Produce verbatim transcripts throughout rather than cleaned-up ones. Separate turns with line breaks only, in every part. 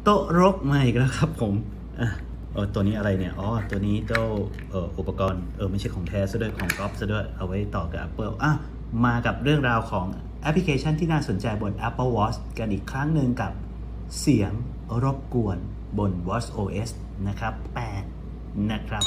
โต๊ะรกมาอีกแล้วครับผมอ่ะเออตัวนี้อะไรเนี่ยอ๋อตัวนี้เจ้าเอ่ออุปกรณ์เออไม่ใช่ของแท้ซะด้วยของก๊อปซะด้วยเอาไว้ต่อกับ Apple อ่ะมากับเรื่องราวของแอปพลิเคชันที่น่าสนใจบน Apple Watch กันอีกครั้งหนึ่งกับเสียงรบกวนบน Watch โอ เอส นะครับแปดนะครับ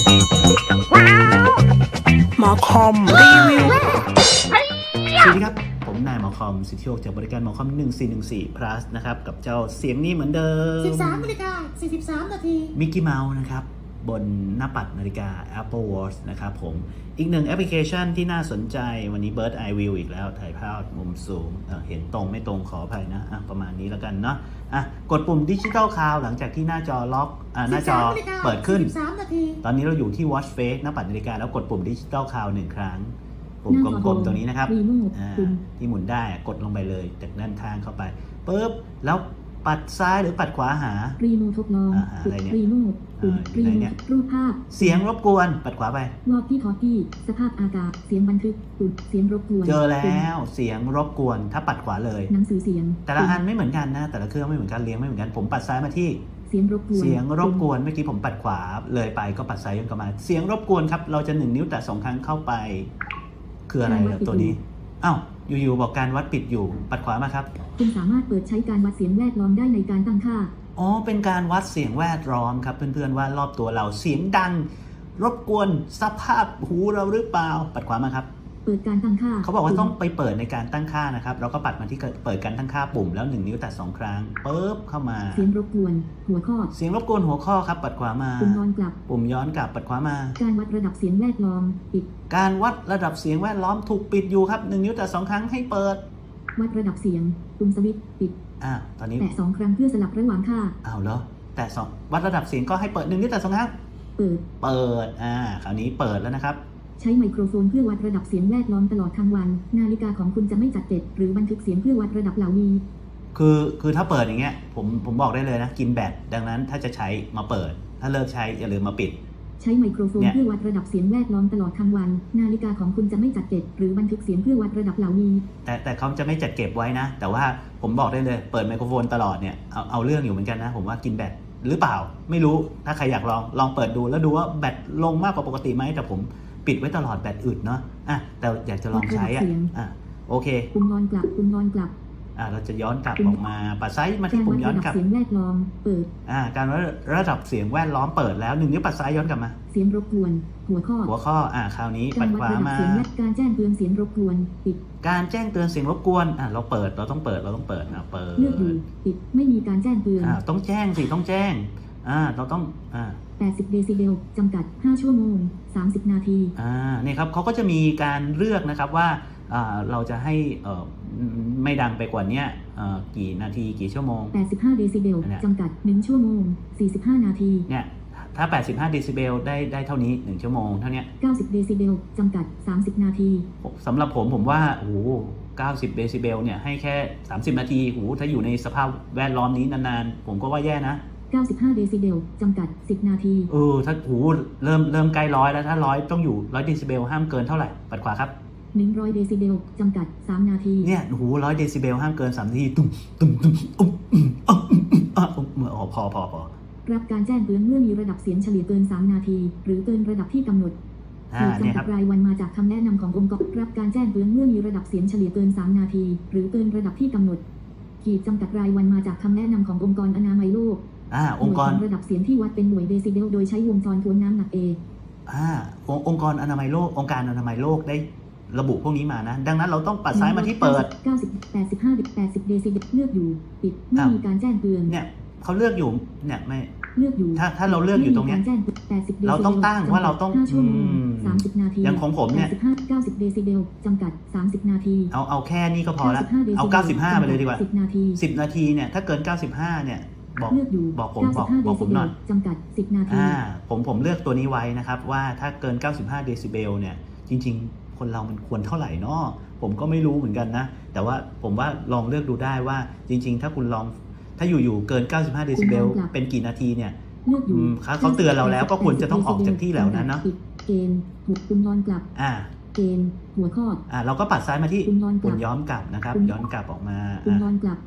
หมอคอมรีวิว
สวัสดีครับผมนายหมอคอมสิทธิโชคจากบริการหมอคอมหนึ่งสี่หนึ่งสี่ plus นะครับกับเจ้าเสียงนี้เหมือนเดิม
สิบสามนาฬิกาสี่สิบสามนาที
มิกกี้เมาส์นะครับบนหน้าปัดนาฬิกา Apple Watch นะครับผมอีกหนึ่งแอปพลิเคชันที่น่าสนใจวันนี้ Bird Eye View อีกแล้วถ่ายภาพมุมสูง เ, เห็นตรงไม่ตรงขออภัยนะะประมาณนี้แล้วกันเนาะอ่ะกดปุ่ม Digital Crown หลังจากที่หน้าจอล็อกอ่ะหน้าจอเปิดขึ้นตอนนี้เราอยู่ที่ Watch Face หน้าปัดนาฬิกาแล้วกดปุ่ม Digital Crown หนึ่งครั้งปุ่มกลมๆตรงนี้นะครับที่หมุนได้กดลงไปเลยจากด้านทางเข้าไปปุ๊บแล้วปัดซ้ายหรือปัดขวาหา
รีโมททดลอง
อะไรเนี่ย
รีโมทปุ่มรีโมทรูปภาพ
เสียงรบกวนปัดขวาไป
วอลกี้ทอกี้สภาพอากาศเสียงบันทึกปุ่มเสียงรบกวน
เจอแล้วเสียงรบกวนถ้าปัดขวาเลย
หนังสือเสียง
แต่ละอันไม่เหมือนกันนะแต่ละเครื่องไม่เหมือนกันเรียงไม่เหมือนกันผมปัดซ้ายมาที่
เสียงรบกวน
เสียงรบกวนเมื่อกี้ผมปัดขวาเลยไปก็ปัดซ้ายย้อนกลับมาเสียงรบกวนครับเราจะหนึ่งนิ้วแต่สองครั้งเข้าไปคืออะไรล่ะตัวนี้อ้าวอยู่ๆบอกการวัดปิดอยู่ปัดขวามาครับ
คุณสามารถเปิดใช้การวัดเสียงแวดล้อมได้ในการตั้งค่า
อ๋อเป็นการวัดเสียงแวดล้อมครับเพื่อนๆว่ารอบตัวเราเสียงดังรบกวนสภาพหูเราหรือเปล่าปัดขวามาครับ
เปิดการตั้งค่า
เขาบอกว่าต้องไปเปิดในการตั้งค่านะครับเราก็ปัดมาที่เปิดการตั้งค่าปุ่มแล้วหนึ่งนิ้วแตะสองครั้งปึ๊บเข้ามา
เสียงรบกวนหัวข้อ
เสียงรบกวนหัวข้อครับปัดขวามา
ปุ่มย้อนกลับ
ปุ่มย้อนกลับปัดขวามา
การวัดระดับเสียงแวดล้อมปิด
การวัดระดับเสียงแวดล้อมถูกปิดอยู่ครับหนึ่งนิ้วแตะสองครั้งให้เปิด
วัดระดับเสียงปุ่มสวิตช์ปิด
อ่าตอนนี้
แตะสองครั้งเพื่อสลับระหว่างค่า
อ้าวเหรอแตะสองวัดระดับเสียงก็ให้เปิดหนึ่งนิ้วแตะสองครั้ง
เปิด
เปิดอ่าคราวนี้เปิดแล้วนะครับ
ใช้ไมโครโฟนเพื่อวัดระดับเสียงแวดล้อมตลอดทั้งวันนาฬิกาของคุณจะไม่จัดเก็บหรือบันทึกเสียงเพื่อวัดระดับเหล่านี้
คือคือถ้าเปิดอย่างเงี้ยผมผมบอกได้เลยนะกินแบตดังนั้นถ้าจะใช้มาเปิดถ้าเลิกใช้อย่าลืมมาปิด
ใช้ไมโครโฟนเพื่อวัดระดับเสียงแวดล้อมตลอดทั้งวันนาฬิกาของคุณจะไม่จัดเก็บหรือบันทึกเสียงเพื่อวัดระดับเหล่านี้
แต่แต่เขาจะไม่จัดเก็บไว้นะแต่ว่าผมบอกได้เลยเปิดไมโครโฟนตลอดเนี่ยเอาเอาเรื่องอยู่เหมือนกันนะผมว่ากินแบตหรือเปล่าไม่รู้ถ้าใครอยากลองลองเปิดดูแล้วดูว่าแบตลงมากกว่าปกติไหมแต่ผมปิดไว้ตลอดแบตอึดเนาะอ่ะแต่อยากจะลองใช้อ่ะอ่ะโอเค
ปุ่มย้อนกลับปุ่มย้อนกลับ
อ่ะเราจะย้อนกลับออกมาปัดซ้ายมาที่ปุ่มย้อนกลับ
เสียงแวดล้อมเปิด
อ่าการวัดระดับเสียงแวดล้อมเปิดแล้วหนึ่งนิ้วปัดซ้ายย้อนกลับมา
เสียงรบกวนหัวข้อ
หัวข้ออ่าคราวนี้ปัดขวามา
การแจ้งเตือนเสียงรบกวนปิด
การแจ้งเตือนเสียงรบกวนอ่าเราเปิดเราต้องเปิดเราต้องเปิดนะเปิด
เลือกอยู่ปิดไม่มีการแจ้งเตือน
อ่าต้องแจ้งสิต้องแจ้งอ่าเราต้องอ่า
แปดสิบเดซิเบลจำกัดห้าชั่วโมงสามสิบนาที
อ่านี่ครับเขาก็จะมีการเลือกนะครับว่าเราจะให้ไม่ดังไปกว่านี้กี่นาทีกี่ชั่วโมง
แปดสิบห้าเดซิเบลจำกัดหนึ่งชั่วโมงสี่สิบห้านาที
เนี่ยถ้าแปดสิบห้าเดซิเบลได้ได้เท่านี้หนึ่งชั่วโมงเท่านี้
เก้าสิบเดซิเบลจำกัดสามสิบนาที
สำหรับผมผมว่าโอ้โหเก้าสิบเดซิเบลเนี่ยให้แค่สามสิบนาทีโอ้โหถ้าอยู่ในสภาพแวดล้อมนี้นานๆผมก็ว่าแย่นะ
เก้าสิบห้าเดซิเบลจำกัดสิบนาที
เออถ้าโอ้โหเริ่มเริ่มใกล้ร้อยแล้วถ้าร้อยต้องอยู่ร้อยเดซิเบลห้ามเกินเท่าไหร่ปัดขวาครับ
หนึ่งร้อยเดซิเบลจำกัดสามนาที
เนี่ยโอ้โหร้อยเดซิเบลห้ามเกินสามนาทีตุ้มตุ้มตุ้มอุ๊บอุ๊บอุ๊บอ๋อพอพอพอ
รับการแจ้งเตือนเมื่อมีระดับเสียงเฉลี่ยเกินสามนาทีหรือเกินระดับที่กำหนด
อ่าเนี่ยครับ
รายวันมาจากคำแนะนำขององค์กรรับการแจ้งเตือนเมื่อมีระดับเสียงเฉลี่ยเกินสามนาทีหรือเกินระดับที่กำหนดขีดจำกัดรายวันมาจากคำแนะนำขององค์กรอนามัยโลก
อ่าองค์กร
ระดับเสียงที่วัดเป็นหน่วยเดซิเบลโดยใช้วงจรทวนน้ำหนัก A
อ่าองค์กรอนามัยโลกองค์การอนามัยโลกได้ระบุพวกนี้มานะดังนั้นเราต้องปัดซ้ายมาที่เปิด
เก้าสิบ แปดสิบห้า แปดสิบเดซิเบลเลือกอยู่ปิดไม่มีการแจ้งเตือน
เนี่ยเขาเลือกอยู่เนี่ยไม่
เลือกอยู่
ถ้าถ้าเราเลือกอยู่ตรงเนี้ยเราต้องตั้งว่าเราต้อง
ชั่วโมงสามสิบนาที
อย่างของผมเนี่ย
เก้าสิบเดซิเบลจำกัดสามสิบนาที
เอาเอาแค่นี้ก็พอแล้วเอาเก้าสิบห้าไปเลยดีกว่าสิบนาทีสิบนาทีเนี่ยถ้าเกินเก้าสิบห้าเนี่ยบอกบอกผมบอกบอกผมหน่อย
จำกัดสิบนาที
อ่าผมผมเลือกตัวนี้ไว้นะครับว่าถ้าเกินเก้าสิบห้าเดซิเบลเนี่ยจริงๆคนเรามันควรเท่าไหร่เนาะผมก็ไม่รู้เหมือนกันนะแต่ว่าผมว่าลองเลือกดูได้ว่าจริงๆถ้าคุณลองถ้าอยู่ๆเกินเก้าสิบห้าเดซิเบลเป็นกี่นาทีเนี่ยเขาเตือนเราแล้วก็ควรจะต้องออกจากที่แล้วนั้นเนาะ
เกณฑ์ถูกคุณย้อนกลับ
อ่า
เกณฑ์หัวข้อ
อ่าเราก็ปัดซ้ายมาที่ปุ่มย้อนกลับนะครับย้อนกลับออกมา
ปุ่มย้อนกลับ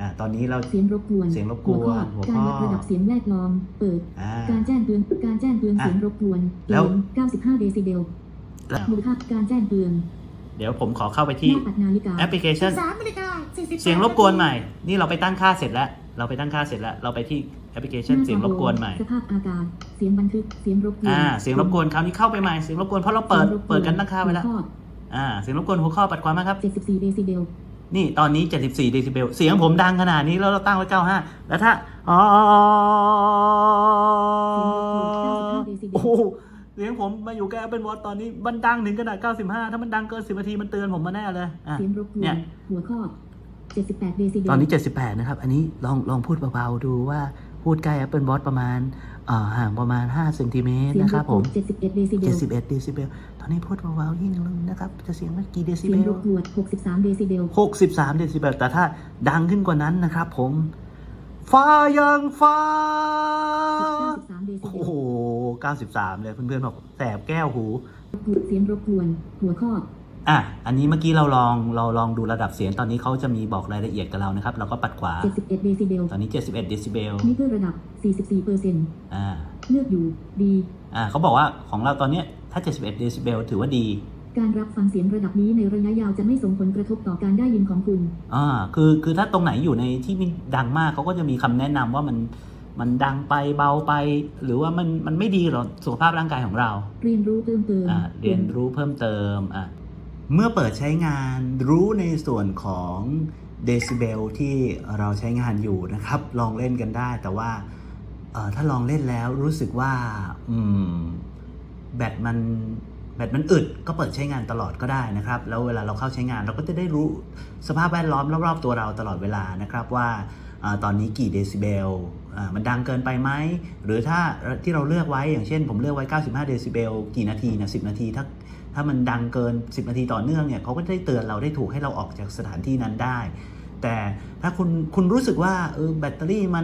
อ่าตอนนี้เรา
เสียงรบกวน
เสียงรบกวนหัวข้อ
การวัดระดับเสียงแวดล้อมเปิด
อ่า
การแจ้งเตือนการแจ้งเตือนเสียงรบกวน
แล้ว
เก้าสิบห้าเดซิเบล
แล้ว
มูลค่าการแจ้งเตือน
เดี๋ยวผมขอเข้าไปที่
หน้าปัดนาฬิกา
แอปพลิเคชัน
สามนาฬิกาสี่สิบ
เสียงรบกวนใหม่ นี่เราไปตั้งค่าเสร็จแล้ว เราไปตั้งค่าเสร็จแล้ว เราไปที่แอปพลิเคชันเสียงรบกวนใหม่
สภาพอากาศเสียงบันทึกเสียงรบกวน
อ่า เสียงรบกวนคราวนี้เข้าไปใหม่ เสียงรบกวนเพราะเราเปิด
สียงรบกวน
เปิดกันตั้งค่าไว้แล้ว
หัข้อ
อ่า เสียงรบกวนหัวข้อปัดความนะครับ
เจ็ดสิบสี่เดซิเบล
นี่ตอนนี้เจ็ดสิบสี่เดซิเบล เสียงผมดังขนาดนี้แล้วเราตั้งไว้เก้าสิบห้าแล้วถ้าอ๋อโอ้โหเสียงผมมาอยู่แค่ Apple Watch ตอนนี้มันดังถึงขนาดเก้าสิบห้าถ้ามันดังเกินสิบนาทีมันเตือนผมมาแน่เลยอ่ะ
เสียงรบกวน
เนี่ย
หัวข้อเจ็ดสิบแปดเดซิเบล
ตอนนี้เจ็ดสิบแปดนะครับ อันนี้ลองลองพูดเบาๆดูว่าพูดใกล้ Apple Watch ประมาณเอ่อห่างประมาณห้าเซนติเมตร
เสียง
นะครับผม
เจ็ดสิบเอ็ดเดซิเบล
เจ็ดสิบเอ็ดเดซิเบลตอนนี้พูดเบาๆยิ่งนึงนะครับจะเสียงมันกี่เดซิ
เสี
เบ
ยง
ล
รบกวนหกสิบสามเดซิเบล
หกสิบสามเดซิเบลแต่ถ้าดังขึ้นกว่านั้นนะครับผมฟ้ายังฟ้า
เก้าสิบสามเดซิเบ
โอ้
ล
โหเก้าสิบสามเลยเพื่อนๆบอกแสบแก้วหู
เสียงรบกวนหัวข้อ
อ่ะอันนี้เมื่อกี้เราลองเราลองดูระดับเสียงตอนนี้เขาจะมีบอกรายละเอียดกับเรานะครับเราก็ปัดขวา
เจ็ดสิบเอ็ดเดซิเบล
ตอนนี้เจ็ดสิบเอ็ดเดซิเบล
นี่คือระดับ สี่สิบสี่เปอร์เซ็นต์
อ่า
เลือกอยู่ดี
อ่าเขาบอกว่าของเราตอนเนี้ยถ้าเจ็ดสิบเอ็ดเดซิเบลถือว่าดี
การรับฟังเสียงระดับนี้ในระยะยาวจะไม่ส่งผลกระทบต่อการได้ยินของคุณ
อ่าคือคือถ้าตรงไหนอยู่ในที่มันดังมากเขาก็จะมีคำแนะนำว่ามันมันดังไปเบาไป หรือว่ามันมันไม่ดีหรอสุขภาพร่างกายของเรา
เรียนรู้เพิ่มเติม
อ่าเรียนรู้เพิ่มเติมอ่ะเมื่อเปิดใช้งานรู้ในส่วนของเดซิเบลที่เราใช้งานอยู่นะครับลองเล่นกันได้แต่ว่าเอ่อถ้าลองเล่นแล้วรู้สึกว่าอืมแบตมันแบตมันอึดก็เปิดใช้งานตลอดก็ได้นะครับแล้วเวลาเราเข้าใช้งานเราก็จะได้รู้สภาพแวดล้อมรอบๆตัวเราตลอดเวลานะครับว่าอ่าตอนนี้กี่เดซิเบลอ่ามันดังเกินไปไหมหรือถ้าที่เราเลือกไว้อย่างเช่นผมเลือกไว้เก้าสิบห้าเดซิเบลกี่นาทีนะสิบนาทีถ้าถ้ามันดังเกินสิบนาทีต่อเนื่องเนี่ยเขาก็ได้เตือนเราได้ถูกให้เราออกจากสถานที่นั้นได้แต่ถ้าคุณคุณรู้สึกว่าเออแบตเตอรี่มัน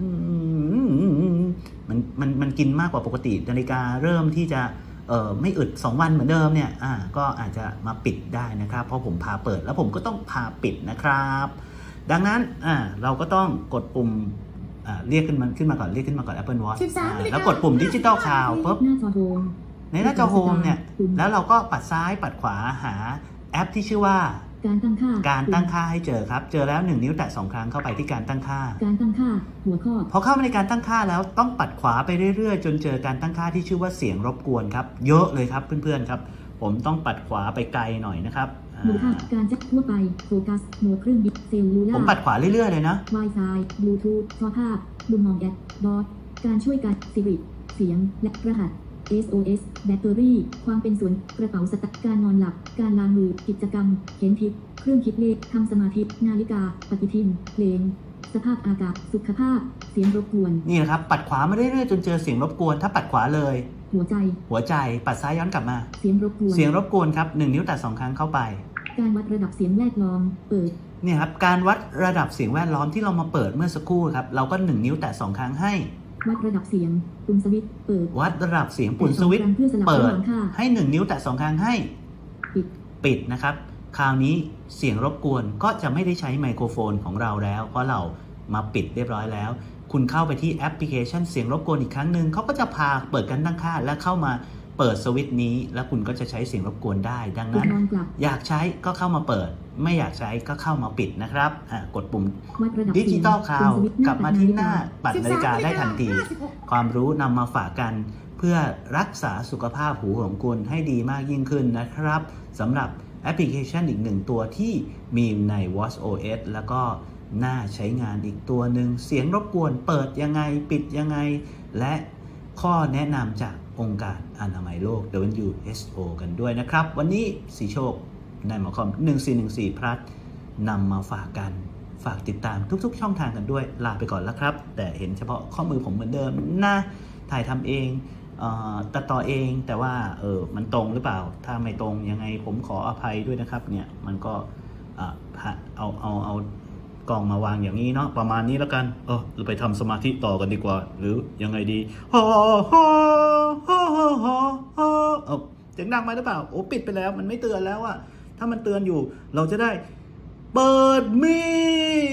มันมันมันกินมากกว่าปกตินาฬิกาเริ่มที่จะเออไม่อึดสองวันเหมือนเดิมเนี่ยอ่าก็อาจจะมาปิดได้นะครับเพราะผมพาเปิดแล้วผมก็ต้องพาปิดนะครับดังนั้นอ่าเราก็ต้องกดปุ่มอ่าเรียกขึ้นมาขึ้นมาก่อนเรียกขึ้นมาก่อน Apple Watch
สิบสามนาฬิกา
แล้วกดปุ่มดิจิตอลคาวปุ๊บ
หน้าจอโฮม
ในหน้าจอโฮมเนี่ยแล้วเราก็ปัดซ้ายปัดขวาหาแอปที่ชื่อว่า
การตั้งค่า
การตั้งค่าให้เจอครับเจอแล้วหนึ่งนิ้วแตะสองครั้งเข้าไปที่การตั้งค่า
การตั้งค่าหัวข้อ
พอเข้ามาในการตั้งค่าแล้วต้องปัดขวาไปเรื่อยๆจนเจอการตั้งค่าที่ชื่อว่าเสียงรบกวนครับเยอะเลยครับเพื่อนๆครับผมต้องปัดขวาไปไกลหน่อยนะครับอ่า
มูลค่าการจัดทั่วไปโฟกัสโหมดเครื่องบินเซลลูล่า
ผมปัดขวาเรื่อยๆเลยนะ
Wi-Fi บลูทูธจอภาพมุมมองแอดบอสการช่วยการสิริเสียงและรหัส เอส โอ เอส แบตเตอรี่ความเป็นส่วนกระเป๋าสตางค์การนอนหลับการล้างมือกิจกรรมเข็นทิศเครื่องคิดเลขทำสมาธินาฬิกาปฏิทินเพลงสภาพอากาศสุขภาพเสียงรบกวน
นี่นะครับปัดขวามาเรื่อยๆจนเจอเสียงรบกวนถ้าปัดขวาเลย
หัวใจ
หัวใจปัดซ้ายย้อนกลับมา
เสียงรบกวน
เสียงรบกวนครับหนึ่งนิ้วแตะสองครั้งเข้าไป
การวัดระดับเสียงแวดล้อมเปิด
เนี่ยครับการวัดระดับเสียงแวดล้อมที่เรามาเปิดเมื่อสักครู่ครับเราก็หนึ่งนิ้วแตะสองครั้งให้
วัดระดับเสียงปุ่มสวิตช์เปิด
วัดระดับเสียงปุ่มสวิตช์
แตะสองครั้งเพื่อสลับ
เปิ
ระห
ด
ว่างค่า
ให้หนึ่งนิ้วแตะสองครั้งให้
ปิด
ปิดนะครับคราวนี้เสียงรบกวนก็จะไม่ได้ใช้ไมโครโฟนของเราแล้วเพราะเรามาปิดเรียบร้อยแล้วคุณเข้าไปที่แอปพลิเคชันเสียงรบกวนอีกครั้งหนึ่งเขาก็จะพาเปิดการตั้งค่าและเข้ามาเปิดสวิตช์นี้แล้วคุณก็จะใช้เสียงรบกวนได้ดังนั้น
นอนกลับ
อยากใช้ก็เข้ามาเปิดไม่อยากใช้ก็เข้ามาปิดนะครับอ่ะกดปุ่ม
วัดระดับ
ดิ
เสี
จิ
ยง
ตอลคาว
ปุ่มสวิตช์
กลับมาที่หน้าปัด
สิบ
นา
ส
ฬิกาได้ทันที
ห้าสิบหก
ความรู้นำมาฝากกันเพื่อรักษาสุขภาพหูของคุณให้ดีมากยิ่งขึ้นนะครับสำหรับแอปพลิเคชันอีกหนึ่งตัวที่มีใน Watch โอ เอส แล้วก็น่าใช้งานอีกตัวหนึ่งเสียงรบกวนเปิดยังไงปิดยังไงและข้อแนะนำจากองค์การอนามัยโลก ดับเบิลยู เอช โอ กันด้วยนะครับวันนี้สีโชคนายหมอคอมหนึ่งสี่หนึ่งสี่พลัสนำมาฝากกันฝากติดตามทุกๆช่องทางกันด้วยลาไปก่อนแล้วครับแต่เห็นเฉพาะข้อมือผมเหมือนเดิมนะถ่ายทำเองเอ่อตัดต่อเองแต่ว่าเออมันตรงหรือเปล่าถ้าไม่ตรงยังไงผมขออภัยด้วยนะครับเนี่ยมันก็อ่าเอาเอาเอากล่องมาวางอย่างนี้เนาะประมาณนี้แล้วกันเออเราไปทำสมาธิต่อกันดีกว่าหรือยังไงดีฮ่าฮ่าฮ่าฮ่าฮ่าฮ่าเออเสียงดังไหมหรือเปล่าโอ้ปิดไปแล้วมันไม่เตือนแล้วอะถ้ามันเตือนอยู่เราจะได้เปิดมีด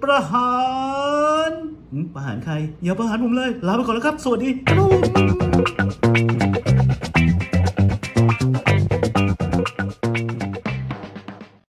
ประหารประหารใครอย่าประหารผมเลยลาไปก่อนแล้วครับสวัสดี